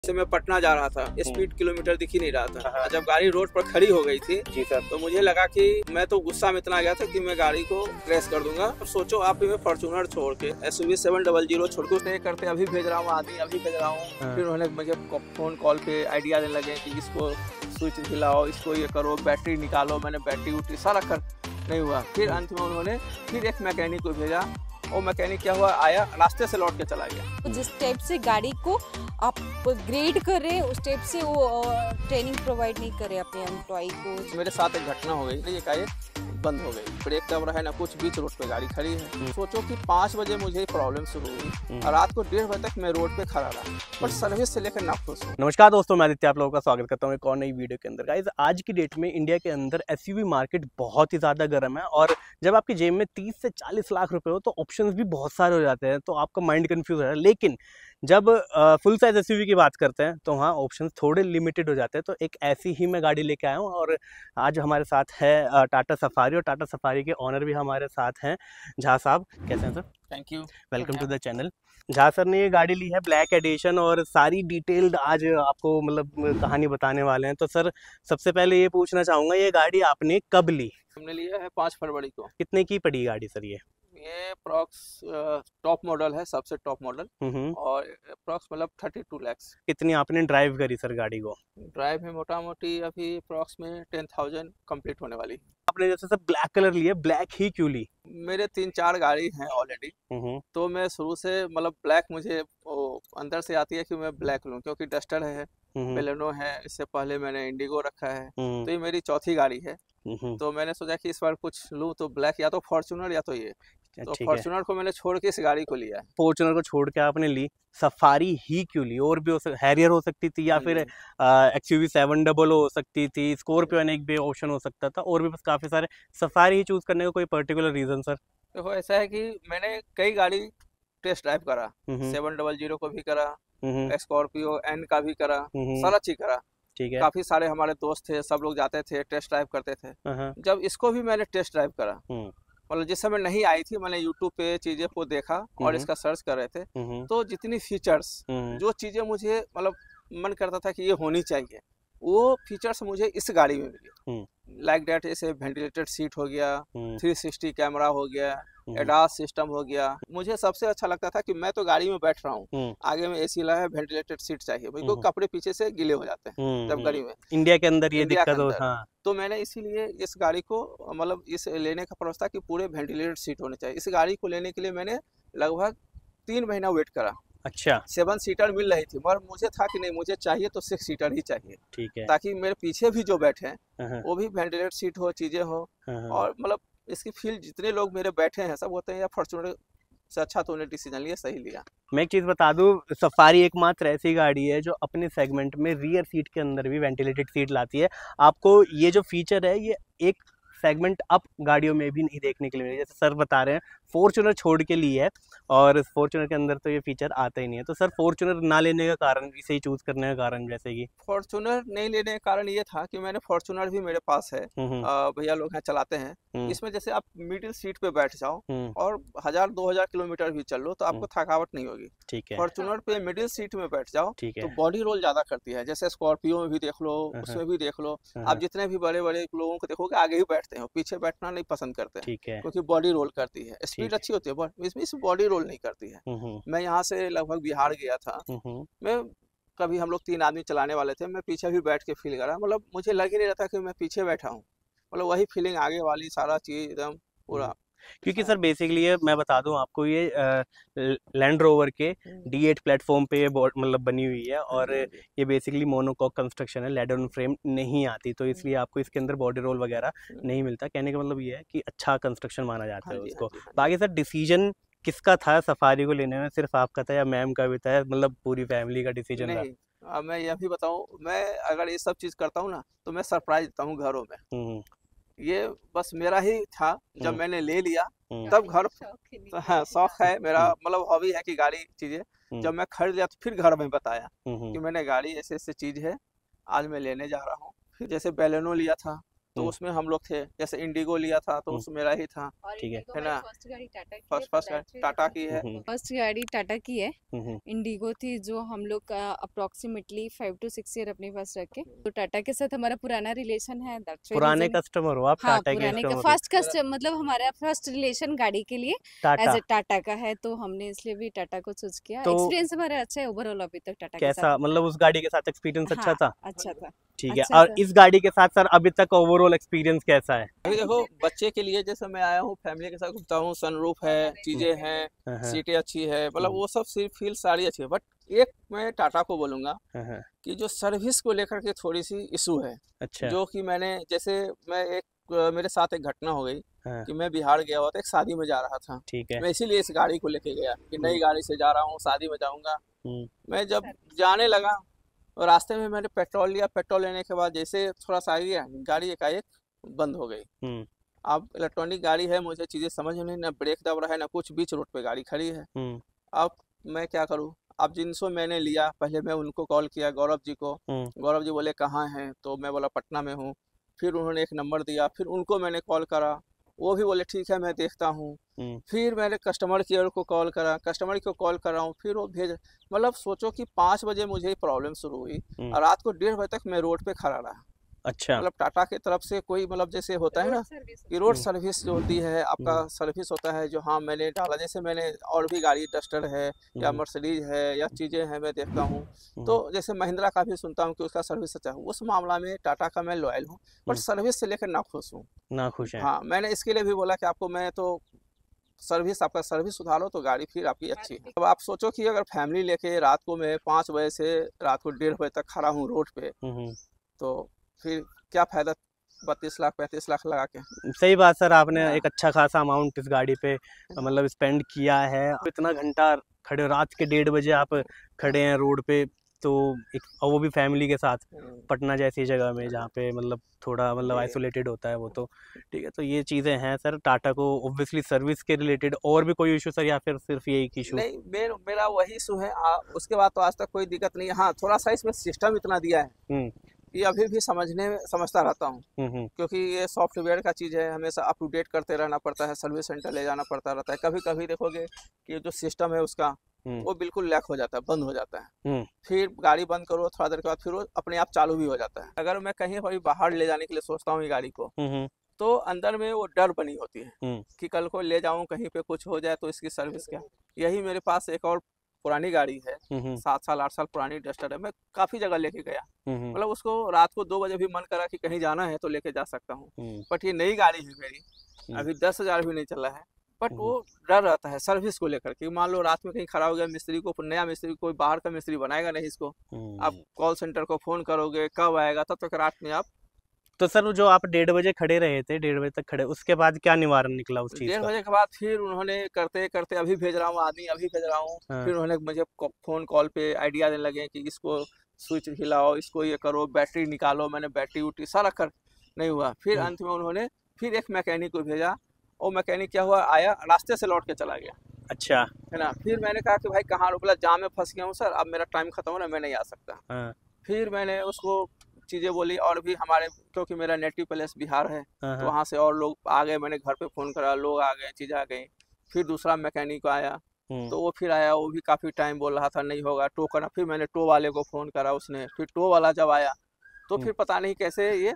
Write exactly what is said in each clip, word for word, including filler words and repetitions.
से मैं पटना जा रहा था, स्पीड किलोमीटर दिख ही नहीं रहा था। जब गाड़ी रोड पर खड़ी हो गई थी जी सर, तो मुझे लगा कि मैं तो गुस्सा में इतना आ गया था कि मैं गाड़ी को क्रैश कर दूंगा। और सोचो आप मैं फॉर्च्यूनर छोड़ के S U V seven double zero छोड़ के उसने करते अभी भेज रहा हूँ आदमी अभी भेज रहा हूँ। फिर उन्होंने मुझे फोन कॉल पे आइडिया देने लगे कि इसको स्विच दिलाओ, इसको ये करो, बैटरी निकालो। मैंने बैटरी उटरी सारा कर नहीं हुआ। फिर अंत में उन्होंने फिर एक मैकेनिक को भेजा। वो मैकेनिक क्या हुआ, आया रास्ते से लौट के चला गया। जिस टाइप से गाड़ी को आप ग्रेड कर रहे हैं उस टाइप से वो ट्रेनिंग प्रोवाइड नहीं करे अपने एम्प्लॉय को। मेरे साथ एक घटना हो गई, एकाएक बंद हो गई, ब्रेक दब रहा है ना कुछ, बीच रोड पे गाड़ी खड़ी है। सोचो कि पाँच बजे मुझे प्रॉब्लम शुरू हुई और रात को डेढ़ बजे तक मैं रोड पे खड़ा रहा, पर सर्विस से लेकर ना खुश हूँ। नमस्कार दोस्तों, मैं आदित्य आप लोगों का स्वागत करता हूँ एक और नई वीडियो के अंदर। गाइस, आज की डेट में इंडिया के अंदर एसयूवी मार्केट बहुत ही ज़्यादा गर्म है और जब आपकी जेब में तीस से चालीस लाख रुपए हो तो ऑप्शंस भी बहुत सारे हो जाते हैं, तो आपका माइंड कंफ्यूज हो रहा है। लेकिन जब फुल साइज एसयूवी की बात करते हैं तो वहाँ ऑप्शंस थोड़े लिमिटेड हो जाते हैं। तो एक ऐसी ही मैं गाड़ी लेके आया हूँ और आज हमारे साथ है टाटा सफारी, और टाटा सफारी के ऑनर भी हमारे साथ हैं, झा साहब। कैसे हैं sir? Thank you, welcome to the channel. Jha sir ने ये गाड़ी ली है ब्लैक एडिशन और सारी डिटेल्ड आज आपको मतलब कहानी बताने वाले हैं। तो सर, सबसे पहले ये पूछना चाहूँगा, ये गाड़ी आपने कब ली? हमने लिया है पाँच फरवरी को। कितने की पड़ी गाड़ी सर ये? ये अप्रॉक्स टॉप मॉडल है, सबसे टॉप मॉडल, और अप्रॉक्स मतलब थर्टी टू लैक्स। कितनी आपने ड्राइव करी सर गाड़ी को? ड्राइव में मोटा मोटी अभी अप्रॉक्स में टेन थाउजेंड कम्प्लीट होने वाली। आपने जैसे सर ब्लैक कलर लिया, ब्लैक ही क्यों ली? मेरे तीन चार गाड़ी हैं ऑलरेडी, तो मैं शुरू से मतलब ब्लैक मुझे अंदर से आती है कि मैं ब्लैक लूं, क्योंकि डस्टर है, बेलेनो है, इससे पहले मैंने इंडिगो रखा है, तो ये मेरी चौथी गाड़ी है। तो मैंने सोचा कि इस बार कुछ लूं तो ब्लैक, या तो फॉर्च्यूनर या तो ये। तो फॉर्च्यूनर को मैंने छोड़ के इस गाड़ी को लिया है। फॉर्च्यूनर को छोड़ के आपने ली, सफारी ही क्यों ली? और भी हो सकती, हैरियर हो सकती थी, या फिर एक्सयूवी सेवन डबल हो सकती थी, स्कॉर्पियो एक भी ऑप्शन हो सकता था, और भी बस काफी सारे। सफारी ही चूज करने का कोई पर्टिकुलर रीजन सर? देखो, ऐसा है कि मैंने कई गाड़ी टेस्ट ड्राइव करा, सेवन डबल जीरो को भी करा, स्कॉर्पियो एन का भी करा, सारा चीज करा। ठीक है। काफी सारे हमारे दोस्त थे, सब लोग जाते थे, टेस्ट ड्राइव करते थे। जब इसको भी मैंने टेस्ट ड्राइव करा, मतलब जिस समय नहीं आई थी, मैंने यूट्यूब पे चीजें को देखा और इसका सर्च कर रहे थे, तो जितनी फीचर्स, जो चीजें मुझे मतलब मन करता था कि ये होनी चाहिए, वो फीचर्स मुझे इस गाड़ी में मिली। लाइक डेट, जैसे वेंटिलेटेड सीट हो गया, थ्री सिक्सटी कैमरा हो गया, एडास सिस्टम हो गया। मुझे सबसे अच्छा लगता था कि मैं तो गाड़ी में बैठ रहा हूँ, आगे में एसी लगा है, वेंटिलेटेड सीट चाहिए, क्योंकि कपड़े पीछे से गीले हो जाते हैं जब गाड़ी में। इंडिया के अंदर ये दिक्कत हो, हाँ। तो मैंने इसीलिए इस गाड़ी को मतलब इस लेने का प्रयास था कि पूरे वेंटिलेटेड सीट होने चाहिए। इस गाड़ी को लेने के लिए मैंने लगभग तीन महीना वेट करा। अच्छा। सेवन सीटर मिल रही थी, मगर मुझे था कि नहीं, मुझे चाहिए तो सिक्स सीटर ही चाहिए। ठीक है। ताकि मेरे पीछे भी जो बैठे हैं वो भी वेंटिलेटेड सीट हो, चीजें हो, और मतलब इसकी फील जितने लोग मेरे बैठे हैं सब होते हैं या फॉर्च्यूनर से अच्छा, तो उन्हें डिसीजन लिया, सही लिया। मैं एक चीज बता दूं, सफारी एकमात्र ऐसी गाड़ी है जो अपने सेगमेंट में रियर सीट के अंदर भी वेंटिलेटेड सीट लाती है। आपको ये जो फीचर है ये एक सेगमेंट अप गाड़ियों में भी नहीं देखने के लिए मिलेगा। जैसे सर बता रहे हैं फॉर्च्यूनर छोड़ के लिए है, और फॉर्च्यूनर के अंदर तो ये फीचर आता ही नहीं है। तो सर, फॉर्च्यूनर ना लेने का कारण, इसे ही चूज करने का कारण? जैसे कि फॉर्च्यूनर नहीं लेने का कारण ये था कि मैंने फॉर्च्यूनर भी मेरे पास है, भैया लोग हैं चलाते हैं। इसमें जैसे आप मिडिल सीट पे बैठ जाओ और हजार दो हजार किलोमीटर भी चल लो तो आपको थकावट नहीं होगी। ठीक है। फॉर्च्यूनर पे मिडिल सीट में बैठ जाओ तो बॉडी रोल ज्यादा करती है। जैसे स्कॉर्पियो में भी देख लो, उसमें भी देख लो, आप जितने भी बड़े बड़े लोगों को देखोगे आगे ही बैठते हैं, पीछे बैठना नहीं पसंद करते हैं, क्योंकि बॉडी रोल करती है। स्पीड अच्छी होती है, इसमें इस बॉडी रोल नहीं करती है। मैं यहाँ से लगभग बिहार गया था, मैं कभी हम लोग तीन आदमी चलाने वाले थे, मैं पीछे भी बैठ के फील करा, मतलब मुझे लग ही नहीं रहा था कि मैं पीछे बैठा हूँ, मतलब वही फीलिंग आगे वाली सारा चीज एकदम पूरा। क्योंकि सर बेसिकली ये मैं बता दूं आपको, ये लैंड रोवर के डी एट प्लेटफॉर्म पे ये मतलब बनी हुई है, और ये बेसिकली मोनोकॉक कंस्ट्रक्शन है, लेडर ऑन फ्रेम नहीं आती, तो इसलिए आपको इसके अंदर बॉडी रोल वगैरह नहीं मिलता। कहने का मतलब ये है कि अच्छा कंस्ट्रक्शन माना जाता है उसको। बाकी सर, डिसीजन किसका था सफारी को लेने में? सिर्फ आपका था या मैम का भी था, मतलब पूरी फैमिली का डिसीजन था? अब मैं यह भी बताऊं, मैं अगर ये सब चीज करता हूँ ना तो मैं सरप्राइज देता हूँ घरों में। ये बस मेरा ही था, जब मैंने ले लिया तब घर, हाँ शौक है मेरा, मतलब हॉबी है कि गाड़ी चीजें। जब मैं खरीद लिया तो फिर घर में बताया कि मैंने गाड़ी ऐसे ऐसे चीज है, आज मैं लेने जा रहा हूँ। फिर जैसे बेलेनो लिया था, तो उसमें हम लोग थे, जैसे इंडिगो लिया था तो उसमें मेरा ही था, ठीक है, है ना। फर्स्ट गाड़ी टाटा की फर्स्ट फर्स्ट गाड़ी टाटा की है, फर्स्ट गाड़ी टाटा की है, इंडिगो थी जो हम लोग approximately five to six year अपने पास रखे। तो टाटा के साथ हमारा पुराना रिलेशन है, पुराने कस्टमर हो आप, हाँ, टाटा के कस्टमर। फर्स्ट कस्टमर मतलब हमारा फर्स्ट रिलेशन गाड़ी के लिए एज ए टाटा का है, तो हमने इसलिए भी टाटा को चूज किया। तो एक्सपीरियंस हमारा अच्छा है ओवरऑल अभी तक टाटा के साथ। कैसा मतलब उस गाड़ी के साथ एक्सपीरियंस अच्छा था? अच्छा था, ठीक है। और इस गाड़ी के साथ सर अभी तक ओवरऑल एक्सपीरियंस कैसा है? अभी देखो बच्चे के लिए जैसे मैं आया हूँ, फैमिली के साथ घूमता हूँ, सनरूफ है, चीजें हैं, सीटें अच्छी है, मतलब वो सब सिर्फ फील सारी अच्छी है। बट एक मैं टाटा को बोलूंगा कि जो सर्विस को लेकर के थोड़ी सी इशू है। अच्छा। जो कि मैंने जैसे मैं एक मेरे साथ एक घटना हो गई कि मैं बिहार गया हुआ था, एक शादी में जा रहा था। ठीक है। मैं इसीलिए इस गाड़ी को लेके गया कि नई गाड़ी से जा रहा हूँ, शादी में जाऊंगा। मैं जब जाने लगा और रास्ते में मैंने पेट्रोल लिया, पेट्रोल लेने के बाद जैसे थोड़ा सा आगे गाड़ी एकाएक बंद हो गई। अब इलेक्ट्रॉनिक गाड़ी है, मुझे चीजें समझ में नहीं, ना ब्रेक दब रहा है ना कुछ, बीच रोड पे गाड़ी खड़ी है। अब मैं क्या करूँ? अब जिनसे मैंने लिया, पहले मैं उनको कॉल किया, गौरव जी को। गौरव जी बोले कहाँ हैं, तो मैं बोला पटना में हूँ। फिर उन्होंने एक नंबर दिया, फिर उनको मैंने कॉल करा, वो भी बोले ठीक है मैं देखता हूँ। फिर मैंने कस्टमर केयर को कॉल करा, कस्टमर को कॉल कर रहा हूँ, फिर वो भेज, मतलब सोचो कि पाँच बजे मुझे प्रॉब्लम शुरू हुई और रात को डेढ़ बजे तक मैं रोड पे खड़ा रहा। अच्छा। मतलब टाटा की तरफ से कोई मतलब जैसे होता है ना कि रोड सर्विस जो होती है आपका सर्विस होता है, जो हाँ मैंने डाला, जैसे मैंने और भी गाड़ी डस्टर है या मर्सिडीज है या चीज़ें हैं मैं देखता हूँ, तो जैसे महिंद्रा का भी सुनता हूँ कि उसका सर्विस अच्छा है। उस मामला में टाटा का मैं लॉयल हूँ, बट सर्विस से लेकर ना खुश हूँ, ना खुश है। हाँ, मैंने इसके लिए भी बोला कि आपको मैं तो सर्विस, आपका सर्विस सुधारो तो गाड़ी फिर आपकी अच्छी है। अब आप सोचो कि अगर फैमिली लेके रात को मैं पाँच बजे से रात को डेढ़ बजे तक खड़ा हूँ रोड पे, तो फिर क्या फायदा बत्तीस लाख पैंतीस लाख लगा के। सही बात सर, आपने एक अच्छा खासा अमाउंट इस गाड़ी पे मतलब स्पेंड किया है। इतना घंटा खड़े, रात के डेढ़ बजे आप खड़े हैं रोड पे, तो एक वो भी फैमिली के साथ पटना जैसी जगह में जहाँ पे मतलब थोड़ा मतलब आइसोलेटेड होता है वो, तो ठीक है। तो ये चीज़ें हैं सर टाटा को ऑब्वियसली सर्विस के रिलेटेड। और भी कोई इशू सर या फिर सिर्फ यही इशू? नहीं, मेर, मेरा वही इशू है। आ, उसके बाद तो आज तक कोई दिक्कत नहीं है। हाँ, थोड़ा सा इसमें सिस्टम इतना दिया है ये अभी भी समझने में समझता रहता हूँ, क्योंकि ये सॉफ्टवेयर का चीज़ है, हमेशा अप टू डेट करते रहना पड़ता है, सर्विस सेंटर ले जाना पड़ता रहता है। कभी कभी देखोगे कि जो सिस्टम है उसका वो बिल्कुल लैक हो जाता है, बंद हो जाता है। फिर गाड़ी बंद करो, थोड़ा देर के बाद फिर वो अपने आप चालू भी हो जाता है। अगर मैं कहीं पर बाहर ले जाने के लिए सोचता हूँ ये गाड़ी को, तो अंदर में वो डर बनी होती है कि कल को ले जाऊँ, कहीं पे कुछ हो जाए तो इसकी सर्विस क्या। यही मेरे पास एक और पुरानी गाड़ी है, सात साल आठ साल पुरानी डस्टर है, मैं काफी जगह लेके गया, मतलब उसको रात को दो बजे भी मन करा कि कहीं जाना है तो लेके जा सकता हूँ। बट ये नई गाड़ी है मेरी, अभी दस हजार भी नहीं चला है, बट वो डर रहता है सर्विस को लेकर के। मान लो रात में कहीं खड़ा हो गया, मिस्त्री को, नया मिस्त्री, कोई बाहर का मिस्त्री बनाएगा नहीं इसको, आप कॉल सेंटर को फोन करोगे कब आएगा, तब तक रात में आप। तो सर जो आप डेढ़ बजे खड़े रहे थे, डेढ़ बजे तक खड़े, उसके बाद क्या निवारण निकला उस चीज का? डेढ़ बजे के बाद फिर उन्होंने करते करते अभी भेज रहा हूँ आदमी, अभी भेज रहा हूँ। हाँ। फिर उन्होंने मुझे फोन कॉल पे आइडिया देने लगे कि इसको स्विच हिलाओ, इसको ये करो, बैटरी निकालो। मैंने बैटरी उटी सारा कर, नहीं हुआ। फिर अंत में उन्होंने फिर एक मैकेनिक को भेजा, और मैकेनिक क्या हुआ, आया रास्ते से लौट के चला गया। अच्छा है ना। फिर मैंने कहा कि भाई कहाँ, बोला जाम में फंस गया हूँ सर, अब मेरा टाइम खत्म हो रहा है, मैं नहीं आ सकता। हाँ। फिर मैंने उसको चीज़ें बोली, और भी हमारे, क्योंकि मेरा नेटिव प्लेस बिहार है, तो वहाँ से और लोग आ गए, मैंने घर पे फ़ोन करा, लोग आ गए, चीज़ें आ गई। फिर दूसरा मैकेनिक आया, तो वो फिर आया, वो भी काफ़ी टाइम बोल रहा था नहीं होगा, टो करना। फिर मैंने टो वाले को फ़ोन करा, उसने, फिर टो वाला जब आया तो फिर पता नहीं कैसे ये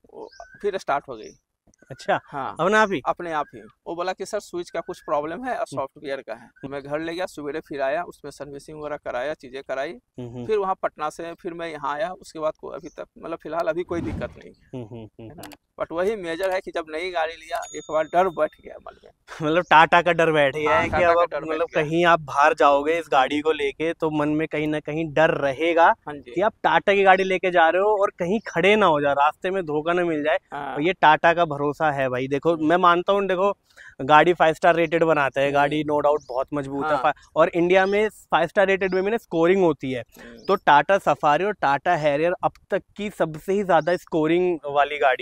फिर स्टार्ट हो गई। अच्छा। हाँ, अपने आप ही अपने आप ही वो बोला कि सर स्विच का कुछ प्रॉब्लम है और सॉफ्टवेयर का है। तो मैं घर ले गया, सवेरे फिर आया, उसमें सर्विसिंग वगैरह कराया, चीजें कराई। फिर वहाँ पटना से फिर मैं यहाँ आया, उसके बाद को अभी तक मतलब फिलहाल अभी कोई दिक्कत नहीं है। बट वही मेजर है कि जब नई गाड़ी लिया एक बार डर बैठ गया मन में, मतलब टाटा का डर बैठ गया है कि अब मतलब कहीं आप बाहर जाओगे इस गाड़ी को लेके तो मन में कहीं ना कहीं डर रहेगा कि आप टाटा की गाड़ी लेके जा रहे हो और कहीं खड़े ना हो जाए, रास्ते में धोखा ना मिल जाए। और ये टाटा का भरोसा है भाई। देखो मैं मानता हूँ, देखो गाड़ी फाइव स्टार रेटेड बनाता है, गाड़ी नो डाउट बहुत मजबूत हाँ। है, और इंडिया में फाइव स्टार रेटेड में ना स्कोरिंग होती है, तो टाटा सफारी और टाटा हैरियर अब तक की सबसे ही ज्यादा स्कोरिंग वाली गाड़ी है।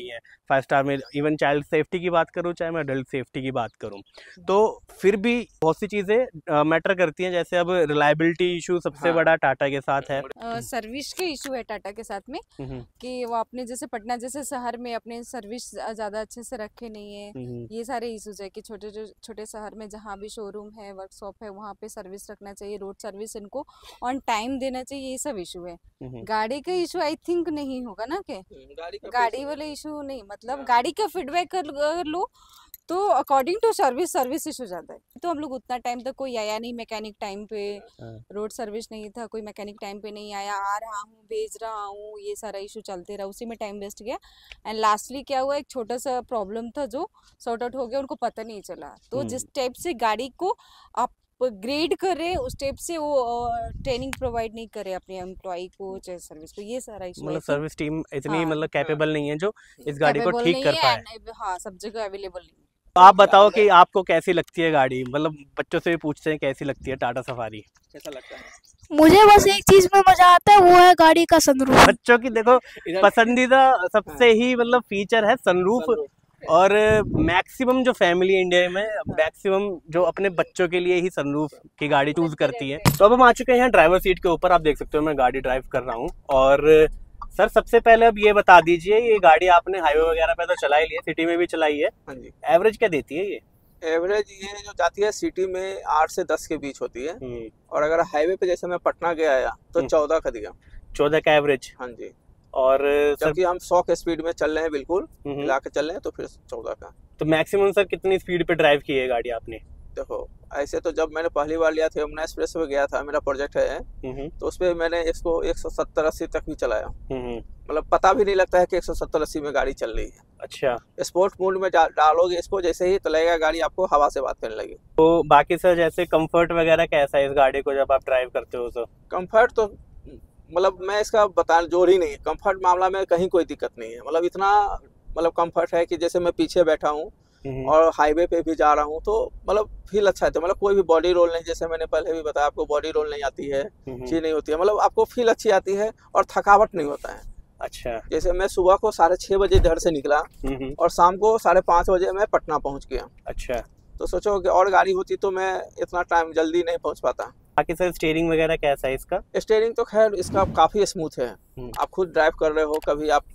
फाइव स्टार में इवन चाइल्ड सेफ्टी की बात करूँ चाहे मैं अडल्ट सेफ्टी की बात करूँ, तो फिर भी बहुत सी चीज़ें मैटर करती हैं। जैसे अब रिलायबिलिटी इशू सबसे हाँ। बड़ा टाटा के साथ है। सर्विस के इशू है टाटा के साथ में कि वो अपने जैसे पटना जैसे शहर में अपने सर्विस ज़्यादा अच्छे से रखे नहीं है। ये सारे इश्यूज है कि छोटे छोटे शहर में जहाँ भी शोरूम है वर्कशॉप है वहाँ पे सर्विस रखना चाहिए, रोड सर्विस इनको ऑन टाइम देना चाहिए, ये सब इशू है। गाड़ी का इशू आई थिंक नहीं होगा ना के गाड़ी का गाड़ी वाले इशू नहीं, मतलब गाड़ी का फीडबैक कर लो तो according to service service issue ज्यादा है। तो हम लोग उतना टाइम तक कोई आया नहीं मैकेनिक टाइम पे, रोड सर्विस नहीं था, कोई मैकेनिक टाइम पे नहीं आया, आ रहा हूँ भेज रहा हूँ, ये सारा इशू चलते रहा, उसी में टाइम वेस्ट गया। एंड लास्टली क्या हुआ, एक छोटा सा प्रॉब्लम था जो सॉर्ट आउट हो गया, उनको पता नहीं चला। तो जिस टाइप से गाड़ी को आप ग्रेड करे उस टाइप से वो ट्रेनिंग प्रोवाइड नहीं करे अपने एम्प्लॉय को चाहे सर्विस को, ये सारा इशू। मतलब सर्विस टीम इतनी मतलब कैपेबल नहीं है जो इस गाड़ी को ठीक कर पाए। हाँ, सब जगह अवेलेबल नहीं। आप बताओ कि आपको कैसी लगती है गाड़ी, मतलब बच्चों से भी पूछते हैं कैसी लगती है टाटा सफारी, कैसा लगता है? मुझे बस एक चीज में मजा आता है, वो है गाड़ी का सनरूफ। बच्चों की देखो पसंदीदा सबसे ही मतलब फीचर है सनरूफ, और मैक्सिमम जो फैमिली इंडिया में मैक्सिमम जो अपने बच्चों के लिए ही सनरूफ की गाड़ी चूज करती है। तो अब हम आ चुके हैं यहाँ ड्राइवर सीट के ऊपर, आप देख सकते हो मैं गाड़ी ड्राइव कर रहा हूँ। और सर सबसे पहले अब ये बता दीजिए, ये गाड़ी आपने हाईवे वगैरह पे तो चला ही लिया, सिटी में भी चलाई है, हाँ जी, एवरेज क्या देती है ये? एवरेज ये जो जाती है सिटी में आठ से दस के बीच होती है, और अगर हाईवे पे जैसे मैं पटना गया आया तो चौदह का दिया, चौदह का एवरेज। हाँ जी, और जबकि हम सौ के स्पीड में चल रहे हैं, बिल्कुल मिला के चल रहे हैं, तो फिर चौदह का। तो मैक्सिमम सर कितनी स्पीड पे ड्राइव की है गाड़ी आपने? देखो ऐसे तो जब मैंने पहली बार लिया था यमुना एक्सप्रेस पे गया था, मेरा प्रोजेक्ट है, तो उस पे मैंने इसको एक सौ सत्तर अस्सी तक भी चलाया, मतलब पता भी नहीं लगता है कि एक सौ सत्तर अस्सी में गाड़ी चल रही है। अच्छा, स्पोर्ट मोड में डालोगे इसको, जैसे ही चलेगा गाड़ी आपको हवा से बात करने लगी। तो बाकी सर जैसे कंफर्ट वगैरह कैसा है इस गाड़ी को जब आप ड्राइव करते हो? तो कंफर्ट तो मतलब मैं इसका बता जोर ही नहीं है, कंफर्ट मामला में कहीं कोई दिक्कत नहीं है, मतलब इतना मतलब कंफर्ट है कि जैसे मैं पीछे बैठा हूँ और हाईवे पे भी जा रहा हूँ तो मतलब फील अच्छा है, तो मतलब कोई भी बॉडी रोल नहीं, जैसे मैंने पहले भी बताया आपको बॉडी रोल नहीं आती है, चीज नहीं होती है, मतलब आपको फील अच्छी आती है और थकावट नहीं होता है। अच्छा, जैसे मैं सुबह को साढ़े छह बजे घर से निकला और शाम को साढ़े पाँच बजे मैं पटना पहुँच गया। अच्छा, तो सोचो कि और गाड़ी होती तो मैं इतना टाइम जल्दी नहीं पहुँच पाता। बाकी सर स्टीयरिंग वगैरह कैसा है इसका? स्टीयरिंग तो खैर इसका काफी स्मूथ है, आप खुद ड्राइव कर रहे हो, कभी आप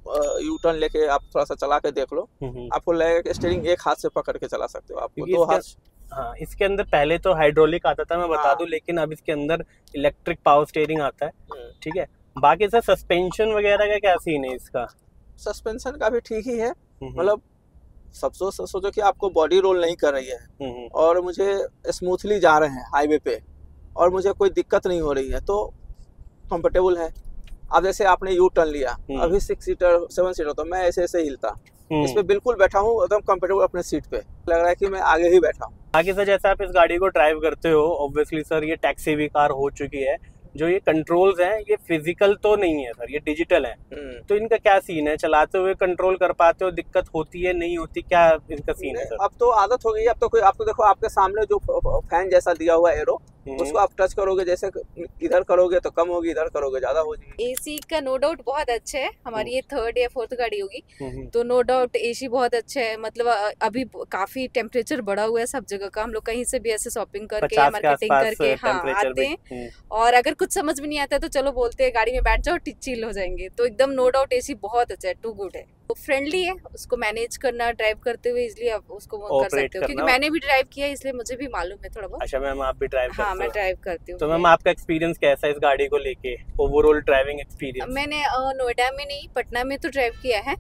यू टर्न लेके आप थोड़ा सा चला के देख लो, आपको लगेगा कि स्टीयरिंग एक हाथ से पकड़ के चला सकते हो, आपको दो हाथ। हाँ, इसके अंदर पहले तो हाइड्रोलिक आता था मैं बता हाँ। दूं, लेकिन अब इसके अंदर इलेक्ट्रिक पावर स्टीयरिंग आता है। ठीक है, बाकी सर सस्पेंशन वगैरह का क्या सीन है इसका? सस्पेंशन का भी ठीक ही है, मतलब सब सोचो सोचो कि आपको बॉडी रोल नहीं कर रही है और मुझे स्मूथली जा रहे हैं हाईवे पे और मुझे कोई दिक्कत नहीं हो रही है, तो कंफर्टेबल है। अब जैसे आपने यू टर्न लिया, अभी सिक्स सीटर सेवन सीटर, तो मैं ऐसे ऐसे हिलता, इस पे बिल्कुल बैठा हूँ एकदम कंफर्टेबल अपने सीट पे, लग रहा है कि मैं आगे ही बैठा हूँ। आगे सर जैसे आप इस गाड़ी को ड्राइव करते हो, ऑब्वियसली सर ये टैक्सी भी कार हो चुकी है, जो ये कंट्रोल्स हैं ये फिजिकल तो नहीं है सर, ये डिजिटल है, तो इनका क्या सीन है? चलाते हुए कंट्रोल कर पाते हो, दिक्कत होती है नहीं होती, क्या इनका सीन है सर? अब तो आदत हो गई, अब तो कोई, आप तो देखो आपके सामने जो फैन जैसा दिया हुआ है एरो, उसको आप टच करोगे, जैसे इधर करोगे तो कम होगी, इधर करोगे ज्यादा हो जाएगी। एसी का नो डाउट बहुत अच्छा है, हमारी ये थर्ड या फोर्थ गाड़ी होगी, तो नो डाउट एसी बहुत अच्छा है, मतलब अभी काफी टेम्परेचर बढ़ा हुआ है सब जगह का, हम लोग कहीं से भी ऐसे शॉपिंग करके या मार्केटिंग करके हाँ आते हैं, और अगर कुछ समझ में नहीं आता है तो चलो बोलते हैं गाड़ी में बैठ जाओ चिल हो जाएंगे, तो एकदम नो डाउट एसी बहुत अच्छा है, टू गुड है, तो फ्रेंडली है, उसको मैनेज करना ड्राइव करते हुए इसलिए आप उसको कर सकते हो, क्योंकि मैंने भी ड्राइव किया इसलिए मुझे भी मालूम है थोड़ा बहुत। अच्छा मैम, आप भी ड्राइव करते हो? हाँ मैं ड्राइव करती हूँ। तो मैम आपका एक्सपीरियंस कैसा है इस गाड़ी को लेके, ओवरऑल ड्राइविंग एक्सपीरियंस? मैंने नोएडा में नहीं पटना में तो ड्राइव किया है,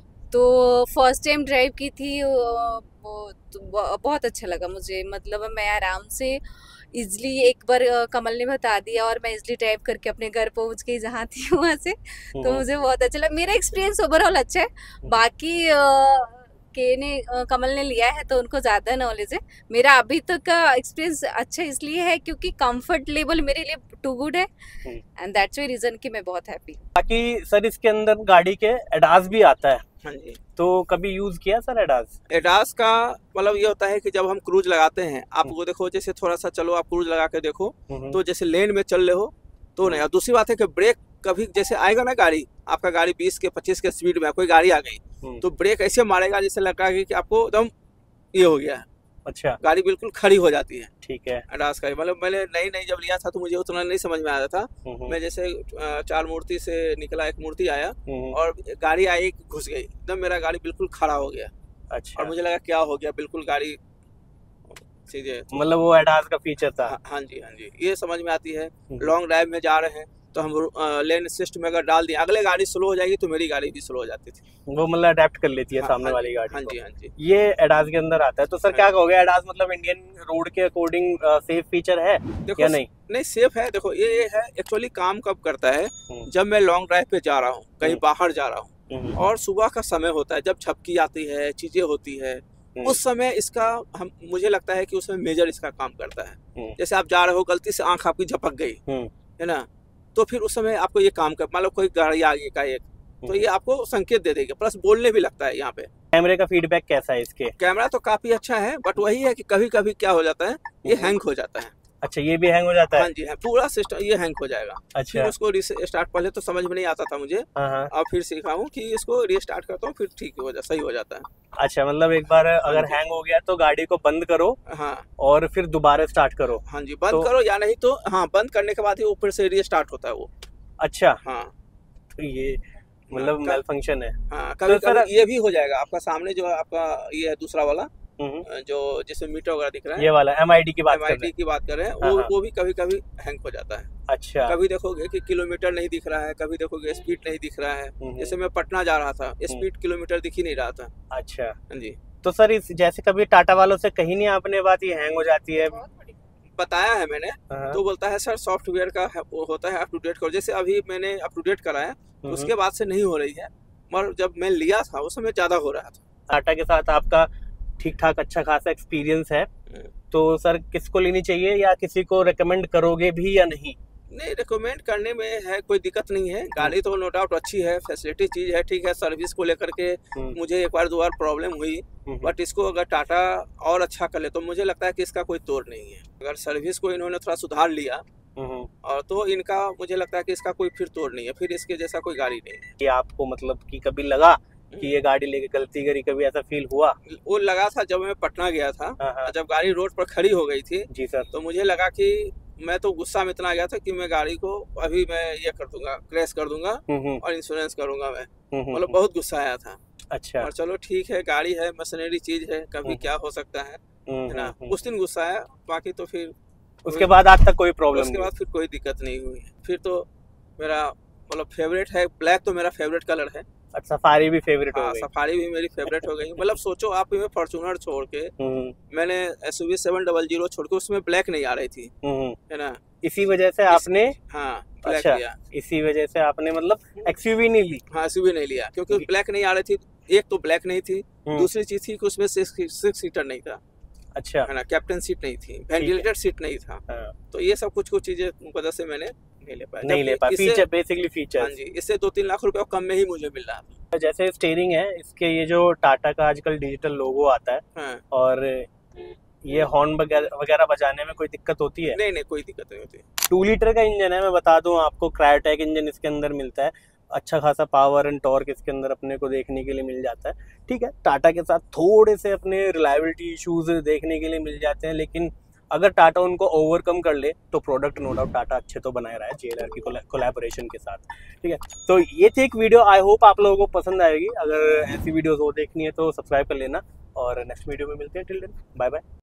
तो फर्स्ट टाइम ड्राइव की थी, तो बहुत अच्छा लगा मुझे, मतलब मैं आराम से इजली, एक बार कमल ने बता दिया और मैं इजली ड्राइव करके अपने घर पहुंच गई जहाँ थी वहाँ से, तो मुझे बहुत अच्छा लगा, मेरा एक्सपीरियंस ओवरऑल अच्छा है। बाकी के ने कमल ने लिया है तो उनको ज़्यादा नॉलेज है, मेरा अभी तक का एक्सपीरियंस अच्छा इसलिए है क्योंकि कंफर्ट लेवल मेरे लिए टू गुड है, एंड दैट्स व्हाई रीजन कि मैं बहुत हैप्पी। बाकी सर इसके अंदर गाड़ी के एडास भी आता है, हाँ जी, तो कभी यूज किया सर एडास? एडास का मतलब ये होता है कि जब हम क्रूज लगाते हैं, आपको देखो जैसे थोड़ा सा चलो आप क्रूज लगा के देखो, तो जैसे लेन में चल रहे हो तो नहीं, और दूसरी बात है कि ब्रेक कभी जैसे आएगा ना गाड़ी, आपका गाड़ी बीस के पच्चीस के स्पीड में कोई गाड़ी आ गई तो ब्रेक ऐसे मारेगा जैसे लगता है कि आपको एकदम ये हो गया है। अच्छा, गाड़ी बिल्कुल खड़ी हो जाती है। ठीक है। एडास का मतलब मैंने नई नई जब लिया था तो मुझे उतना नहीं समझ में आया था। मैं जैसे चार मूर्ति से निकला, एक मूर्ति आया और गाड़ी आई घुस गई, एकदम मेरा गाड़ी बिल्कुल खड़ा हो गया। अच्छा। और मुझे लगा क्या हो गया, बिल्कुल गाड़ी सीधे, मतलब वो एडास का फीचर था। हाँ जी हाँ जी, ये समझ में आती है। लॉन्ग ड्राइव में जा रहे हैं तो हम लेन असिस्ट में अगर डाल दिए, अगले गाड़ी स्लो हो जाएगी तो मेरी गाड़ी भी स्लो हो जाती थी। वो मतलब अडेप्ट कर लेती है हाँ, सामने हाँ, वाली गाड़ी हाँ को। जी हाँ जी, ये एडास के अंदर आता है। तो सर हाँ, क्या कहोगे, एडास मतलब इंडियन रोड के अकॉर्डिंग सेफ फीचर है या नहीं? नहीं सेफ है। देखो ये ये है एक्चुअली काम कब करता है, जब मैं लॉन्ग ड्राइव पे जा रहा हूँ, कहीं बाहर जा रहा हूँ और सुबह का समय होता है, जब झपकी आती है, चीजें होती है, उस समय इसका हम मुझे लगता है कि उसमें मेजर इसका काम करता है। जैसे आप जा रहे हो, गलती से आंख आपकी झपक गई है ना, तो फिर उस समय आपको ये काम कर, मान लो कोई गाड़ी आ गई का एक, तो ये आपको संकेत दे देगा, प्लस बोलने भी लगता है। यहाँ पे कैमरे का फीडबैक कैसा है इसके? कैमरा तो काफी अच्छा है, बट वही है कि कभी कभी क्या हो जाता है, ये हैंग हो जाता है। अच्छा, ये भी हैंग हो जाता है? हाँ जी हाँ, पूरा सिस्टम ये हैंग हो जाएगा। अच्छा। फिर उसको स्टार्ट, पहले तो समझ में नहीं आता था मुझे, अब फिर सीखा हूँ कि इसको रीस्टार्ट करता हूँ, फिर ठीक हो जाता, सही हो जाता है। अच्छा, मतलब एक बार अगर हैंग हो गया तो गाड़ी को बंद करो, हाँ, और फिर दोबारा स्टार्ट करो। हाँ जी, बंद तो... करो या नहीं तो हाँ, बंद करने के बाद ही ऊपर से रीस्टार्ट होता है वो। अच्छा, हाँ, तो ये मतलब मेल फंक्शन है। हाँ, कभी तो कभी ये भी हो जाएगा। आपका सामने जो आपका ये है दूसरा वाला, जो जिसमें मीटर वगैरह दिख रहा है, ये वाला एम आई डी की बात एम आई डी की बात कर रहे हैं, वो वो भी कभी कभी हैंग हो जाता है। अच्छा। कभी देखोगे कि किलोमीटर नहीं दिख रहा है, कभी देखोगे स्पीड नहीं दिख रहा है। जैसे मैं पटना जा रहा था, स्पीड किलोमीटर दिख ही नहीं रहा था। अच्छा। हाँ जी। तो सर इस जैसे कभी टाटा वालों से कहीं नहीं आपने बात ये हैंग हो जाती है? बताया है मैंने, तो बोलता है सर सॉफ्टवेयर का वो होता है, अप टू डेट करो। जैसे अभी मैंने अप टू डेट कराया तो उसके बाद से नहीं हो रही है, मगर जब मैं लिया था उस समय ज्यादा हो रहा था। टाटा के साथ आपका ठीक ठाक अच्छा खासा एक्सपीरियंस है, तो सर किसको लेनी चाहिए या किसी को रेकमेंड करोगे भी या नहीं? नहीं, रिकमेंड करने में है कोई दिक्कत नहीं है। गाड़ी तो नो डाउट अच्छी है, फैसिलिटी चीज है, ठीक है। सर्विस को लेकर के मुझे एक बार दो बार प्रॉब्लम हुई, बट इसको अगर टाटा और अच्छा कर ले तो मुझे लगता है कि इसका कोई तोड़ नहीं है। अगर सर्विस को इन्होंने थोड़ा सुधार लिया और तो इनका मुझे लगता है कि इसका कोई फिर तोड़ नहीं है, फिर इसके जैसा कोई गाड़ी नहीं है। ये आपको मतलब कि कभी लगा कि ये गाड़ी लेके गलती करी, कभी ऐसा फील हुआ? वो लगा था जब मैं पटना गया था, जब गाड़ी रोड पर खड़ी हो गई थी जी सर, तो मुझे लगा कि मैं तो गुस्सा में इतना आ गया था कि मैं गाड़ी को अभी मैं ये कर दूंगा, क्रैश कर दूंगा और इंश्योरेंस करूंगा मैं, मतलब बहुत गुस्सा आया था। अच्छा। और चलो ठीक है, गाड़ी है, मशीनरी चीज है, कभी क्या हो सकता है ना। उस दिन गुस्सा आया, बाकी तो फिर उसके बाद आज तक कोई प्रॉब्लम उसके बाद फिर कोई दिक्कत नहीं हुई। फिर तो मेरा मतलब फेवरेट है, ब्लैक तो मेरा फेवरेट कलर है। अच्छा, सफारी भी फेवरेट हो गई? सफारी भी मेरी फेवरेट हो गई। मतलब सोचो आप, मैं फॉर्च्यूनर छोड़ के मैंने एसयूवी सेवन डबल जीरो छोड़ के, उसमें ब्लैक नहीं आ रही थी, है ना। इसी वजह से आपने हाँ ब्लैक अच्छा, लिया। इसी वजह से आपने मतलब एक्सयूवी नहीं ली? हाँ, एक्सयूवी नहीं लिया क्योंकि ब्लैक नहीं आ रही थी। एक तो ब्लैक नहीं थी, दूसरी चीज थी कि उसमें सिक्स सीटर नहीं था। अच्छा, है ना, कैप्टन सीट नहीं थी, वेंटिलेटेड सीट नहीं था। तो ये सब कुछ कुछ चीजें वजह से मैंने नहीं ले पाया। नहीं ले पाया फीचर, बेसिकली फीचर। हाँ जी, इससे दो तीन लाख रुपए कम में ही मुझे मिल रहा था। जैसे स्टीयरिंग है इसके, ये जो टाटा का आजकल डिजिटल लोगो आता है, हाँ। और ये हॉर्न वगैरह बजाने में कोई दिक्कत होती है? नहीं नहीं, कोई दिक्कत नहीं होती। टू लीटर का इंजन है, मैं बता दूं आपको, क्रायोटैक इंजन इसके अंदर मिलता है। अच्छा खासा पावर एंड टॉर्क इसके अंदर अपने को देखने के लिए मिल जाता है। ठीक है, टाटा के साथ थोड़े से अपने रिलायबिलिटी इश्यूज देखने के लिए मिल जाते हैं, लेकिन अगर टाटा उनको ओवरकम कर ले तो प्रोडक्ट नो डाउट टाटा अच्छे तो बना रहा है जे एल आर की कोलैबोरेशन के साथ। ठीक है, तो ये थी एक वीडियो, आई होप आप लोगों को पसंद आएगी। अगर ऐसी वीडियोस और देखनी है तो सब्सक्राइब कर लेना, और नेक्स्ट वीडियो में मिलते हैं। Till then bye bye.